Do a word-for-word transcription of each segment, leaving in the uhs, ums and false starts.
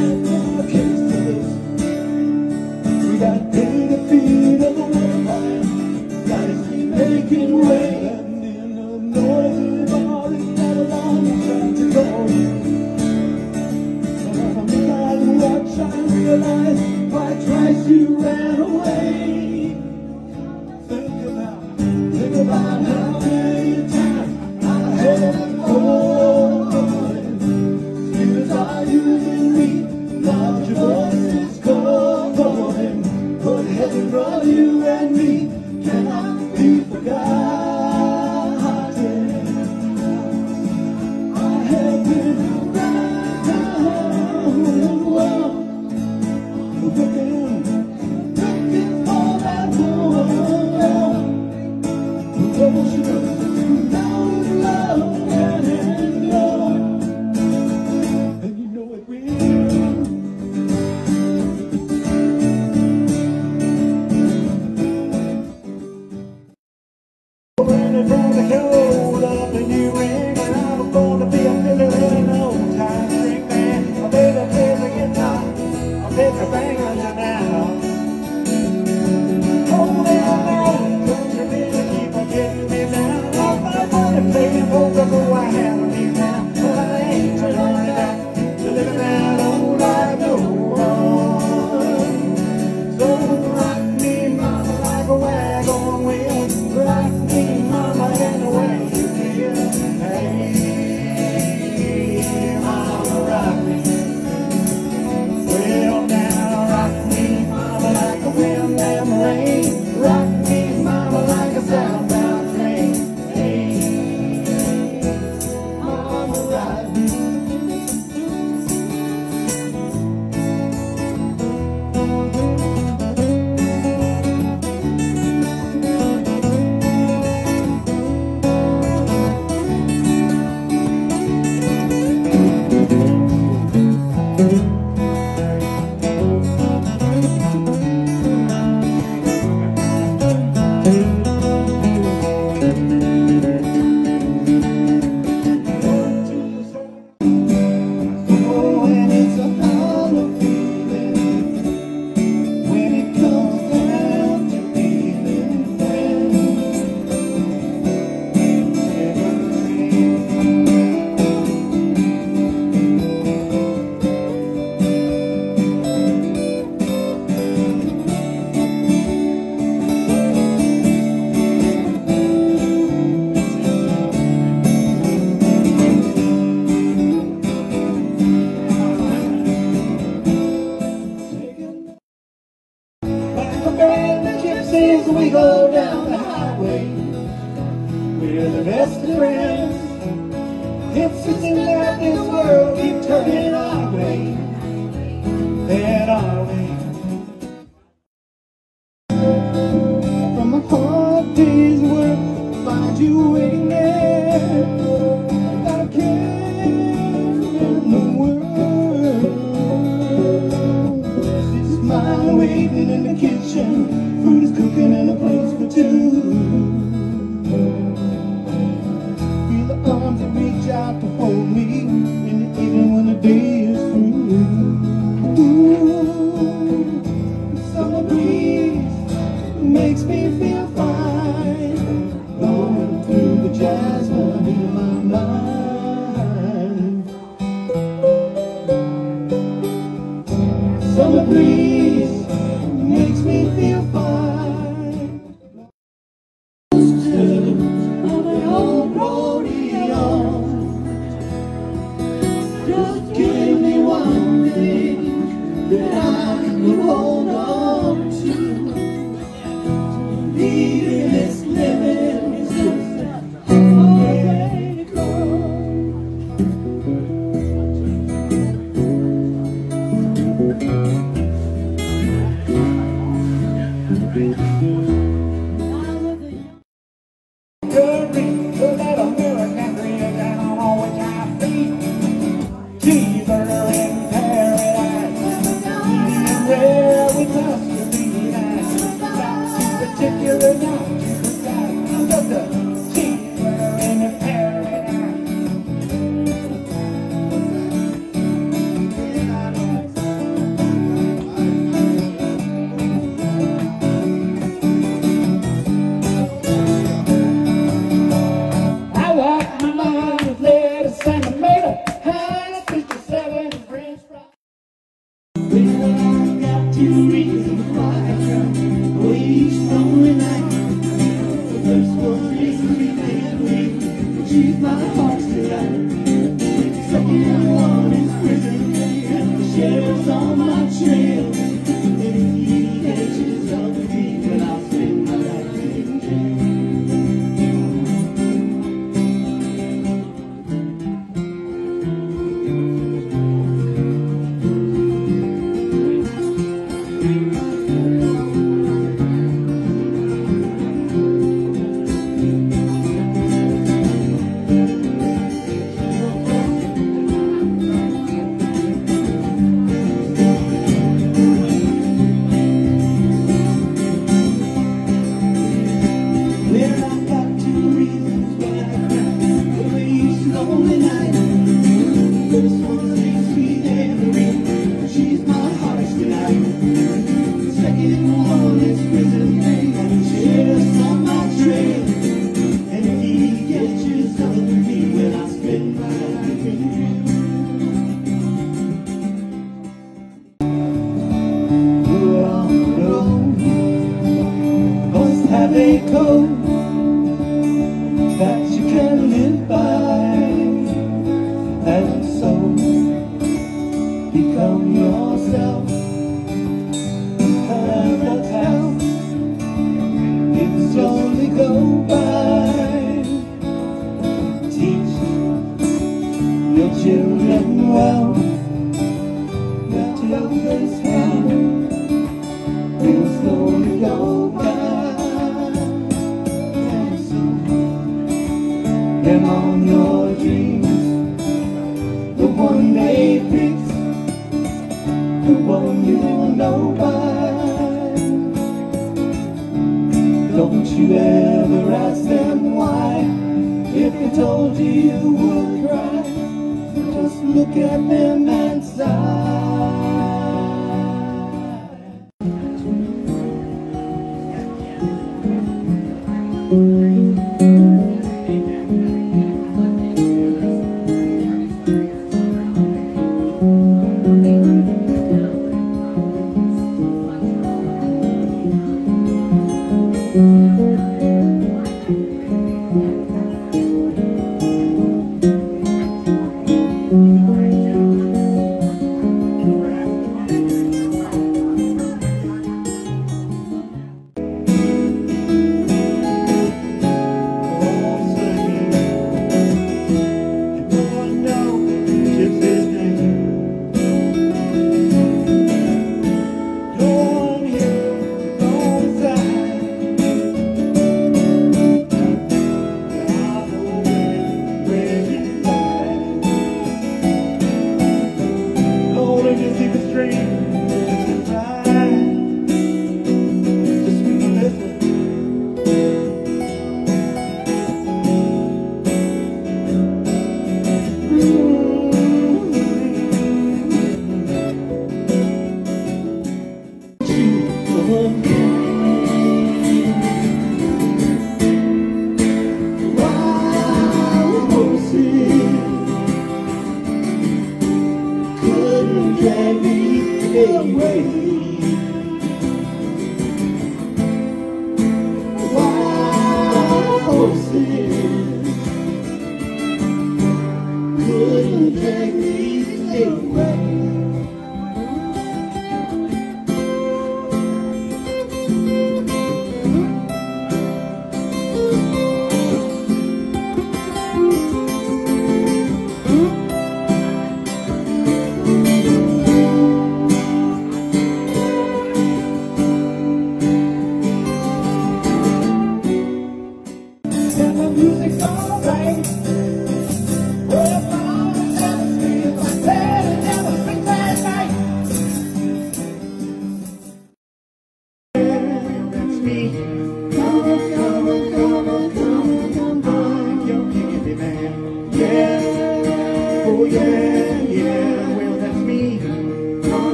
we go down the highway, we're the best of friends. It's just that this world keeps turning our way, and our way. From a hard day's work, find you waiting there, without a care in the world. She's smiling, waiting in the kitchen, food is cooking and a place for two. Feel the arms that reach out to hold me, and even when the day is through. Ooh, the summer breeze makes me feel fine, blowing through the jasmine in my mind. Summer breeze makes me feel fine. Of an old rodeo, just give me one thing that I can hold on to. Leaving this living is just already gone. Good read, so that American dream down on which I feed. Cheeseburger in paradise, eating rare with us to be nice. Not too particular, not too precise, just a cheeseburger in paradise. horse on my trail. If he catches up with me, well, I'll spend my life in jail. Have a code that you can live by, and so become yourself. And that's how it slowly go by. Teach your children well, that this how it slowly go by. Them on your dreams, the one they pick, the one you know by. Don't you ever ask them why. If they told you, you would cry. Just look at them and sigh.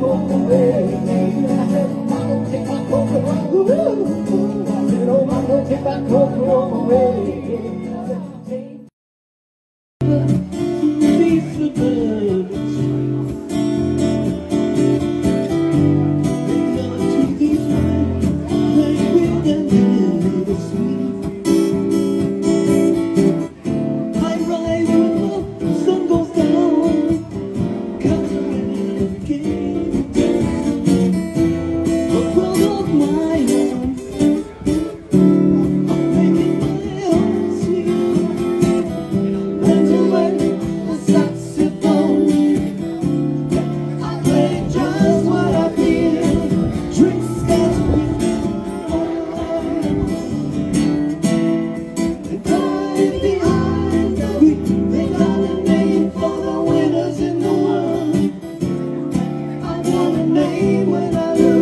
When I